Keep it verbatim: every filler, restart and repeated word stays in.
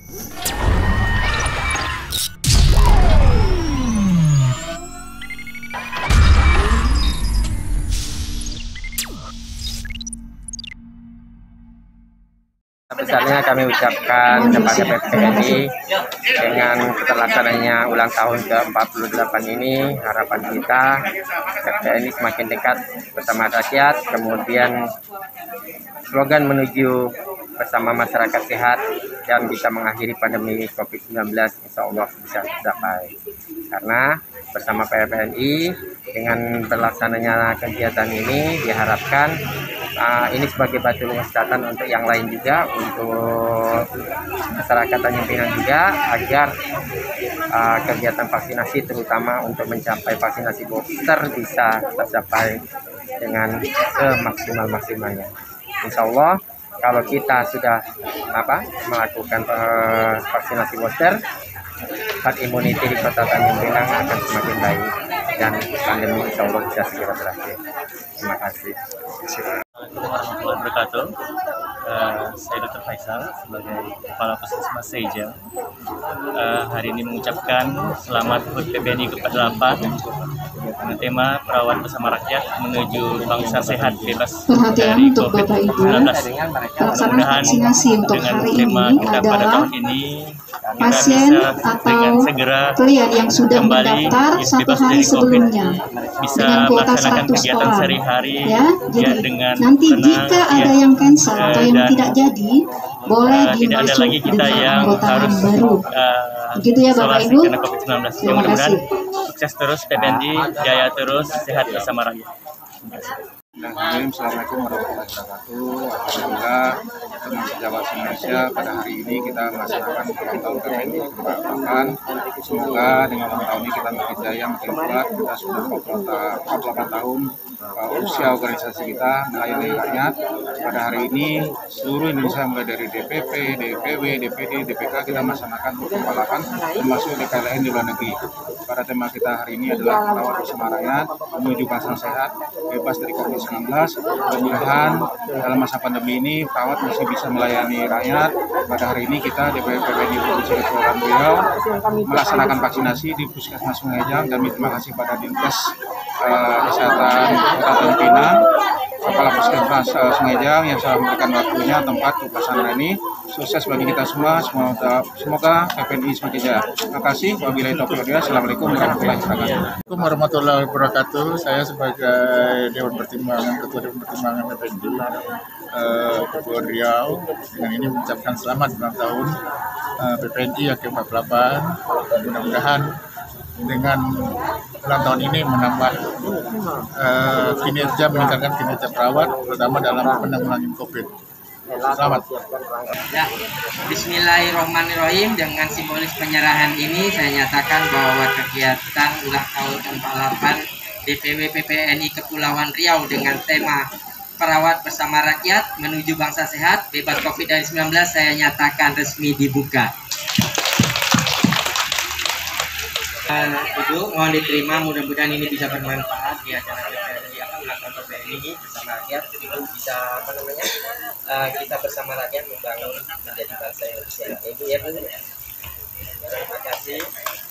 Besarnya kami ucapkan kepada P P N I dengan terlaksananya ulang tahun ke empat puluh delapan ini, harapan kita P P N I semakin dekat bersama rakyat, kemudian slogan menuju bersama masyarakat sehat dan bisa mengakhiri pandemi COVID sembilan belas insya Allah bisa tercapai. Karena bersama P P N I dengan berlaksananya kegiatan ini diharapkan Uh, ini sebagai batu loncatan untuk yang lain juga, untuk masyarakat Tanjung Pinang juga, agar uh, kegiatan vaksinasi terutama untuk mencapai vaksinasi booster bisa tercapai dengan semaksimal-maksimalnya. Insya Allah kalau kita sudah apa melakukan uh, vaksinasi booster, herd immunity di Kota Tanjung Pinang akan semakin baik dan pandemi insya Allah bisa segera berakhir. Terima kasih. Assalamualaikum warahmatullahi wabarakatuh. Uh, saya Dokter Faisal sebagai Kepala Puskesmas Sejam. Uh, hari ini mengucapkan selamat H U T P P N I ke empat puluh delapan dengan tema perawat bersama rakyat menuju bangsa sehat bebas dari COVID sembilan belas. Mudah-mudahan dengan tema kita pada tahun ini kita pasien bisa atau dengan segera klien yang sudah kembali mendaftar satu bebas hari dari COVID, sebelumnya bisa dengan kuota melaksanakan seratus kegiatan orang, sehari-hari ya. Jadi ya, dengan nanti tenang, jika ya. ada yang cancel atau yang Dan, tidak jadi, boleh uh, tidak ada lagi dimasuk kita dengan yang anggota harus baru. uh, Begitu ya Bapak isolasi Ibu. karena COVID sembilan belas. Terima Mudah-mudahan kasih. sukses terus P P N I, jaya terus, sehat bersama rakyat. Terima kasih. Assalamualaikum warahmatullahi wabarakatuh. Alhamdulillah teman sejawat Indonesia pada hari ini kita melaksanakan ulang tahun P P N I ke empat puluh delapan. Semoga dengan ulang tahun ini kita makin jaya, makin kuat. Kita sudah empat puluh delapan tahun uh, usia organisasi kita melayani rakyat. Pada hari ini seluruh Indonesia mulai dari D P P, D P W, D P D, D P K kita melaksanakan empat puluh delapan termasuk D K L N di luar negeri. Pada tema kita hari ini adalah perawat bersama rakyat menuju bangsa sehat bebas dari COVID sembilan belas. Mudah-mudahan dalam masa pandemi ini perawat masih bisa melayani rakyat. Pada hari ini kita D P P N I Provinsi Kepulauan Riau melaksanakan vaksinasi di Puskesmas Sungai Jang. Kami terima kasih pada Dinkes uh, Kesehatan Kota Tanjung Pinang, Kepala Puskesmas uh, Sungai Jang yang sudah memberikan waktunya tempat untuk pelaksanaan ini. Sukses bagi kita semua, semoga, semoga P P N I semakin jaya. Terima kasih. Wabillahi taufiq wal hidayah. Assalamualaikum warahmatullahi wabarakatuh. Assalamualaikum warahmatullahi wabarakatuh. Saya sebagai Dewan Pertimbangan, Ketua Dewan Pertimbangan P P N I uh, Kepulauan Riau dengan ini mengucapkan selamat ulang tahun uh, P P N I yang ke empat puluh delapan. Mudah-mudahan dengan ulang tahun ini menambah uh, kinerja, meningkatkan kinerja perawat, terutama dalam penanggulangan COVID. Selamat. Ya, Bismillahirrahmanirrahim. Dengan simbolis penyerahan ini saya nyatakan bahwa kegiatan ulang tahun ke empat puluh delapan D P W P P N I Kepulauan Riau dengan tema perawat bersama rakyat menuju bangsa sehat bebas COVID sembilan belas saya nyatakan resmi dibuka. Uh, Ibu, mohon diterima, mudah-mudahan ini bisa bermanfaat di acara P P N I akan melakukan P P N I bersama rakyat. Ibu bisa apa namanya uh, kita bersama rakyat membangun menjadi bangsa yang sehat. Ibu ya Bu. Terima kasih.